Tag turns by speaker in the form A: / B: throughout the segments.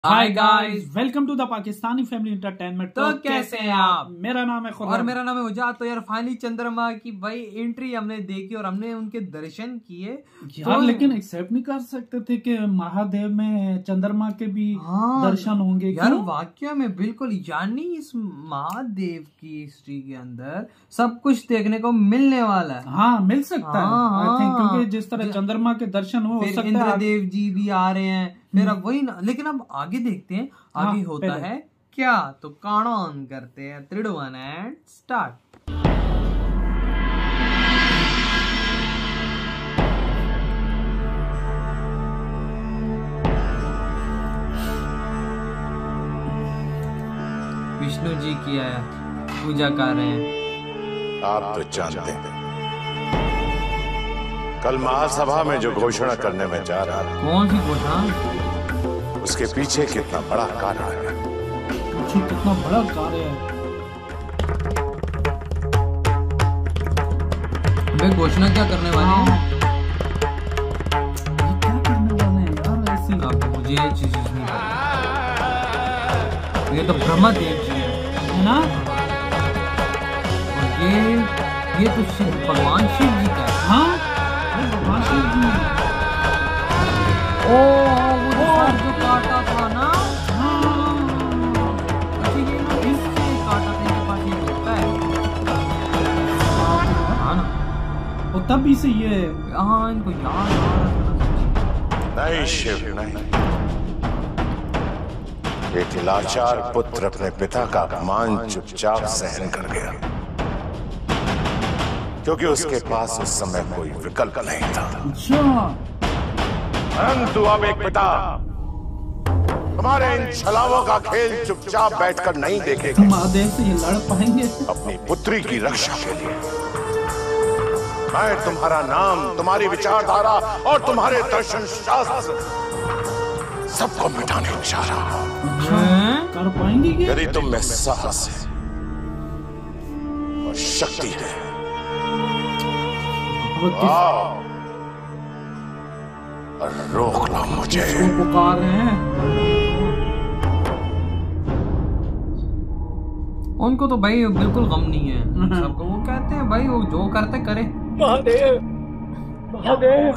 A: Hi guys, welcome to the Pakistani family entertainment. तो कैसे हैं आप? मेरा नाम है खुर्रम
B: और मेरा नाम है उजात। तो यार फाइनली चंद्रमा की भाई एंट्री हमने देखी और हमने उनके दर्शन किए
A: यार। तो लेकिन एक्सेप्ट नहीं कर सकते थे कि महादेव में चंद्रमा के भी दर्शन होंगे
B: यार। वाकया में बिल्कुल, यानी इस महादेव की हिस्ट्री के अंदर सब कुछ देखने को मिलने वाला है।
A: हाँ, मिल सकता है आई थिंक, क्योंकि जिस तरह चंद्रमा के दर्शन हो सकता है।
B: इंद्रदेव जी भी आ रहे हैं फिर अब वही ना। लेकिन अब आगे देखते हैं आगे होता है क्या। तो कान ऑन करते हैं 3, 2, 1 एंड स्टार्ट। विष्णु जी की पूजा कर रहे हैं।
C: आप तो जानते हैं कल महासभा में जो घोषणा करने में जा रहा है,
B: कौन सी घोषणा?
C: उसके पीछे कितना बड़ा कारण है।
A: कितना बड़ा कार्य है।
B: वे घोषणा क्या करने वाले हैं?
A: ये क्या करने वाले हैं यार ऐसी?
B: अब मुझे ये चीज नहीं पता। ये तो ब्रह्मदेव जी है ना। और ये तो भगवान शिव जी का है।
A: हाँ, भगवान शिव जी।
B: जो काटा था ना। ये ना इससे काटा था, इनके पास ये होता है। हाँ ना।
A: और तभी से ये
B: इनको याद
C: नहीं शिव नहीं, एक लाचार पुत्र अपने पिता का अपमान चुपचाप सहन कर गया, क्योंकि उसके पास उस समय कोई विकल्प नहीं था। परंतु अब एक पिता हमारे इन छलावों का खेल चुपचाप बैठकर नहीं देखेगा।
A: महादेव से ये लड़ पाएंगे
C: अपनी पुत्री की रक्षा के लिए मैं तुम्हारा नाम, तुम्हारी विचारधारा और तुम्हारे दर्शन शास्त्र सबको मिटाने जा रहा हूं।
A: कर पाएंगे क्या?
C: यदि तुम में साहस है और शक्ति है, आओ और रोक लो मुझे।
A: पुकार रहे हैं।
B: उनको तो भाई बिल्कुल गम नहीं है सबको। वो कहते हैं भाई वो जो करते करे।
A: महादेव, महादेव,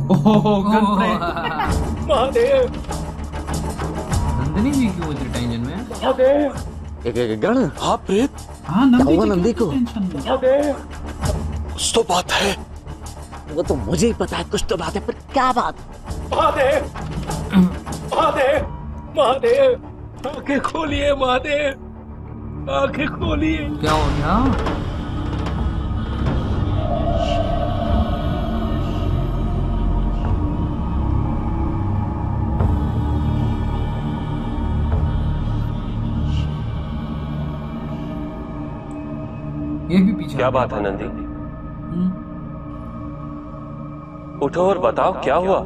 A: महादेव।
B: नंदिनी जी क्यों इतनी टेंशन में?
A: महादेव,
D: एक गण। हाँ प्रेत।
A: हाँ
D: नंदी को
A: महादेव,
D: कुछ तो बात है। वो तो मुझे ही पता है कुछ तो बात है, पर क्या बात?
A: महादेव, महादेव, महादेव, आंखें खोलिए महादेव, आंखें खोलिए।
B: क्या हो गया? ये भी पीछे।
E: क्या बात है नंदी? उठो और बताओ क्या हुआ।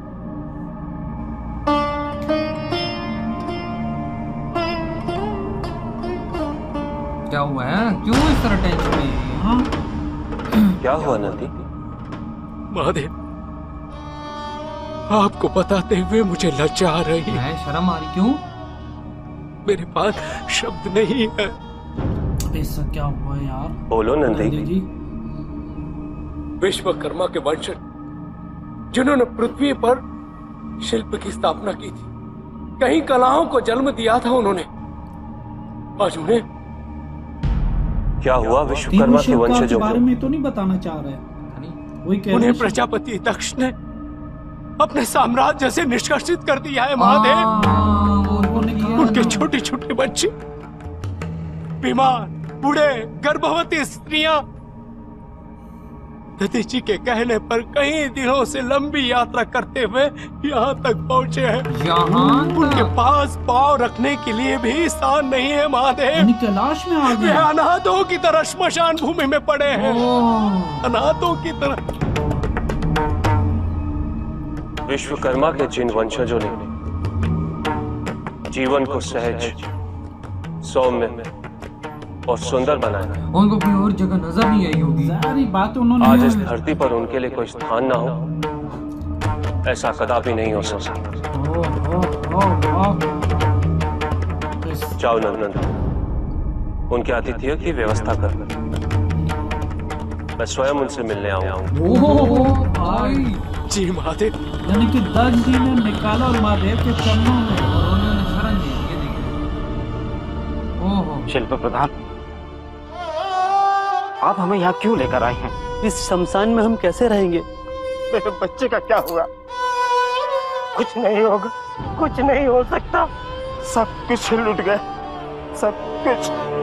B: क्या हुआ है? क्यों इस तरह टेंशन में? हाँ?
E: क्या हुआ नंदी?
F: महादेव, आपको बताते हुए मुझे लज्जा आ रही है।
B: शर्म आ रही? क्यों?
F: मेरे पास शब्द नहीं है।
A: ऐसा क्या हुआ यार?
E: बोलो नंदी
A: जी।
F: विश्वकर्मा के वंशज जिन्होंने पृथ्वी पर शिल्प की स्थापना की थी, कई कलाओं को जन्म दिया था उन्होंने, आज उन्हें
E: क्या हुआ? विश्वकर्मा के वंशजों
A: के बारे में तो नहीं बताना चाह रहे।
F: उन्हें प्रजापति दक्ष ने अपने साम्राज्य से निष्कासित कर दिया है महादेव। उनके छोटे छोटे बच्चे, बीमार, बूढ़े, गर्भवती स्त्रियां दधी जी के कहने पर कई दिनों से लंबी यात्रा करते हुए यहाँ तक पहुँचे हैं। उनके पास पांव रखने के लिए भी स्थान नहीं है महादेव।
A: कैलाश में आ गए।
F: वे अनाथों की तरह श्मशान भूमि में पड़े हैं, अनाथों की तरह।
E: विश्वकर्मा के जिन वंशजों ने जीवन को सहज, सौम्य और सुंदर बनाया,
B: उनको कोई और जगह नजर नहीं आई होगी।
A: सारी बात उन्होंने
E: आज इस धरती पर उनके लिए कोई स्थान ना हो, ऐसा कदापि नहीं हो सकता। जाओ नंदन, उनके आतिथ्य की व्यवस्था कर। मैं स्वयं उनसे मिलने आऊंगा।
B: ओह भाई,
F: जी महादेव।
A: यानी कि दत्त जी ने निकाला और महादेव के चरणों में
B: और उन्होंने शरण दी। ये देखिए, ओहो।
D: शिल्प प्रधान, आप हमें यहाँ क्यों लेकर आए हैं? इस शमशान में हम कैसे रहेंगे?
C: मेरे बच्चे का क्या हुआ? कुछ नहीं होगा, कुछ नहीं हो सकता। सब कुछ लुट गया, सब कुछ।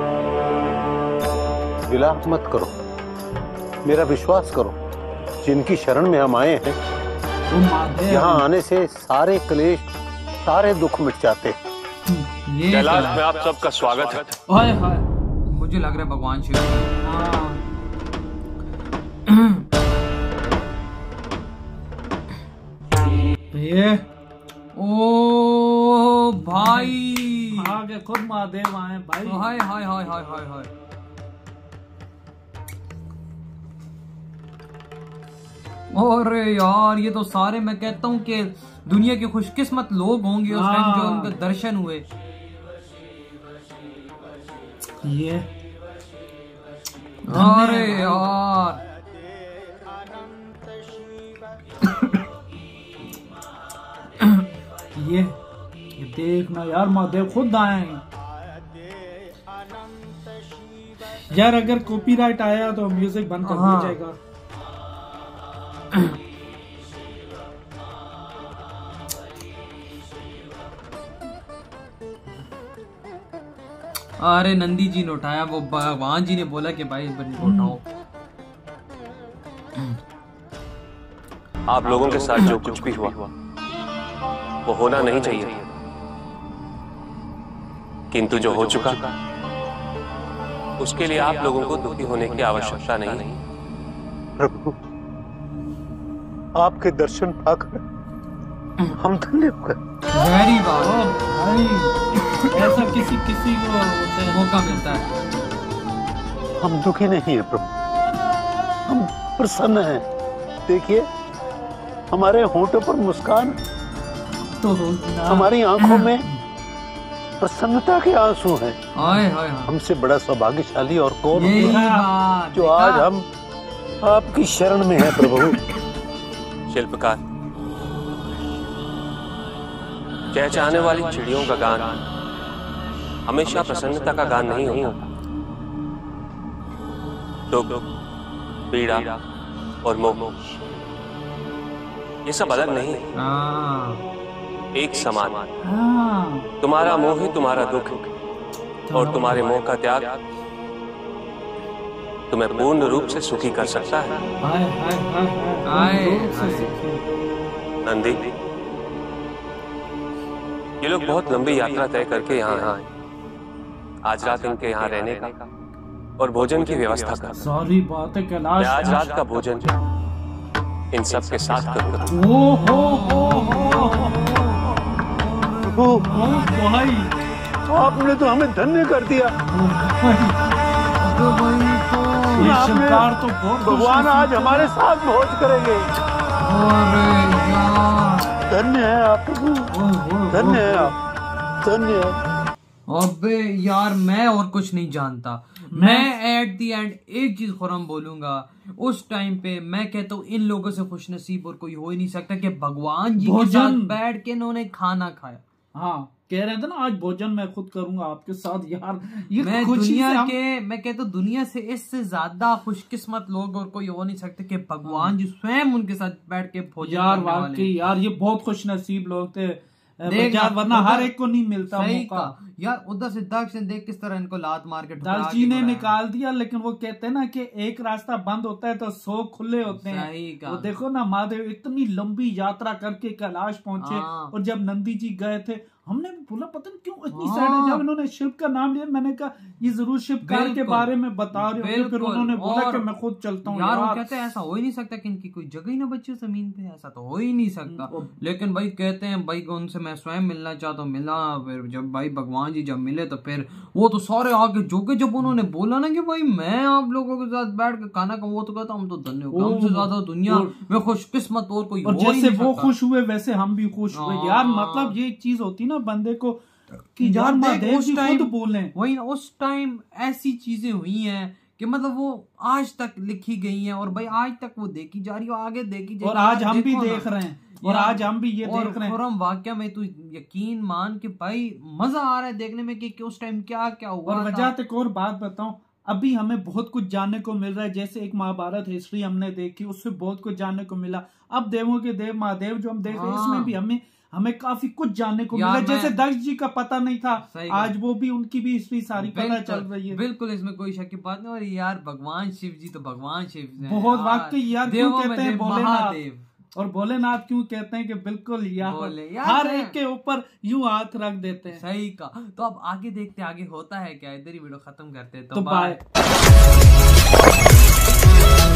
G: विलाप मत करो, मेरा विश्वास करो। जिनकी शरण में हम आए हैं,
A: वो महादेव
G: यहाँ आने से सारे क्लेश, सारे दुख मिट जाते हैं।
B: ये
E: कैलाश
B: क्या
E: में
B: है?
E: आप सबका स्वागत है।
A: हाय हाय।
B: मुझे लग रहा है भगवान शिव।
A: हाँ। ये
B: ओ भाई,
A: आगे खुद महादेव आए भाई।
B: हाय हाय हाय हाय हाय हाय। अरे यार, ये तो सारे मैं कहता हूँ कि दुनिया के खुशकिस्मत लोग होंगे उस टाइम जो उनके दर्शन हुए।
A: ये
B: अरे यार,
A: ये देखना यार, महादेव खुद आए हैं। यार अगर कॉपीराइट आया तो म्यूजिक बंद कर दिया जाएगा।
B: अरे नंदी जी ने उठाया, वो भगवान जी ने बोला कि भाई उठाओ।
E: आप लोगों के साथ जो कुछ भी हुआ वो होना नहीं चाहिए, किंतु जो हो चुका उसके लिए आप लोगों को दुखी होने की आवश्यकता नहीं है।
G: प्रभु, आपके दर्शन पाकर हम धन्य हो गए।
B: वेरी बात,
A: भाई ऐसा किसी को होता है,
B: मौका मिलता है।
G: हम दुखी नहीं है प्रभु, हम प्रसन्न हैं। देखिए, हमारे होंठों पर मुस्कान,
A: तो
G: हमारी आंखों में प्रसन्नता के आंसू हैं।
B: हाय हाय हाय।
G: हमसे बड़ा सौभाग्यशाली और कौन
B: यही
G: होगा
B: बात,
G: जो आज हम आपकी शरण में है प्रभु।
E: शिल्पकार, चहचहाने वाली चिड़ियों का गान हमेशा प्रसन्नता का गान नहीं होता। दुख, पीड़ा और मोह ये सब अलग नहीं है, एक समान। तुम्हारा मोह ही तुम्हारा दुख और तुम्हारे मोह का त्याग तुम्हें पूर्ण रूप से सुखी कर सकता है।
A: हाय हाय हाय हाय
B: हाय।
E: नंदी, ये लोग बहुत लंबी यात्रा तय करके यहाँ आए। आज रात इनके यहाँ रहने का और भोजन की व्यवस्था कर।
A: सारी बातें कैलाश।
E: मैं आज रात का भोजन इन सब के साथ करूंगा।
A: भाई
G: आपने तो हमें धन्य कर दिया।
A: ये शिकार तो बहुत
G: भगवान आज हमारे साथ भोज करेंगे। धन्य है आप प्रभु, धन्य है आप, धन्य है।
B: अबे यार, मैं और कुछ नहीं जानता। मैं एट दी एंड एक चीज खुरम बोलूंगा, उस टाइम पे मैं कहता हूँ इन लोगों से खुशनसीब और कोई हो ही नहीं सकता कि भगवान जी के साथ बैठ के इन्होंने खाना खाया।
A: हाँ, कह रहे थे ना आज भोजन मैं खुद करूंगा आपके साथ। यार ये
B: मैं दुनिया के, मैं कहता हूँ दुनिया से इससे ज्यादा खुशकिस्मत लोग और कोई हो नहीं सकते कि भगवान जी स्वयं उनके साथ बैठ के भोजन
A: यार
B: करने वाले।
A: वाकई यार ये बहुत खुशनसीब लोग थे।
B: देख
A: यार वरना हर एक को नहीं मिलता
B: सही
A: मौका।
B: का यार, उधर से दक्ष ने देख किस तरह इनको लात मार के ठुकरा
A: दक्ष जी
B: के
A: ने
B: बुलाया।
A: निकाल दिया, लेकिन वो कहते हैं ना कि एक रास्ता बंद होता है तो 100 खुले होते हैं।
B: सही का।
A: वो देखो ना, महादेव इतनी लंबी यात्रा करके कैलाश पहुंचे।
B: हाँ।
A: और जब नंदी जी गए थे, हमने बोला पता नहीं क्यों इतनी सैड है। जब इन्होंने शिव का नाम लिया, मैंने कहा ये जरूर शिवकार के बारे में बता रहे हो। फिर उन्होंने बोला कि मैं खुद चलता हूँ।
B: यार वो कहते हैं ऐसा हो ही नहीं सकता कि इनकी कोई जगह ही ना बची जमीन पे, ऐसा तो हो ही नहीं सकता। लेकिन भाई कहते हैं भाई उनसे मैं स्वयं मिलना चाहता हूँ, मिला। फिर जब भाई भगवान जी जब मिले तो फिर वो तो सारे आगे जोके, जब उन्होंने बोला ना कि भाई मैं आप लोगों के साथ बैठ के खाना खाऊं, वो तो कहता हम तो धन्य हो, हमसे ज्यादा दुनिया में खुशकिस्मत और कोई हो ही नहीं सकता।
A: जैसे वो खुश हुए वैसे हम भी खुश हुए। यार मतलब ये एक चीज होती ना, बंदे को कि यार महादेव जी खुद बोले,
B: वही उस टाइम ऐसी चीजें हुई हैं कि मतलब वो आज तक लिखी गई हैं और भाई आज तक वो देखी जा रही है, आगे देखी जाएगी।
A: और आज हम भी देख रहे हैं, और आज हम भी ये देख रहे हैं।
B: खुर्रम वाकया में तू यकीन मान के भाई मजा आ रहा है देखने में कि उस टाइम क्या क्या हुआ।
A: और वजह एक और बात बताऊं, अभी हमें बहुत कुछ जानने को मिल रहा है। जैसे एक महाभारत हिस्ट्री हमने देखी, उससे बहुत कुछ जानने को मिला। अब देवों के देव महादेव जो हम देख रहे हैं, इसमें भी हमें काफी कुछ जानने को मिला। जैसे दक्ष जी का पता नहीं था, आज वो भी उनकी भी हिस्ट्री सारी पता चल रही है।
B: बिल्कुल, इसमें कोई शक की बात नहीं। और यार भगवान शिव जी तो भगवान शिव
A: बहुत वाकई यार, क्यों कहते हैं भोलेनाथ, और भोलेनाथ क्यों कहते हैं कि बिल्कुल यार हर एक के ऊपर यूं हाथ रख देते हैं।
B: सही का। तो अब आगे देखते आगे होता है क्या। इधर ही वीडियो खत्म करते हैं, तो
A: बाय।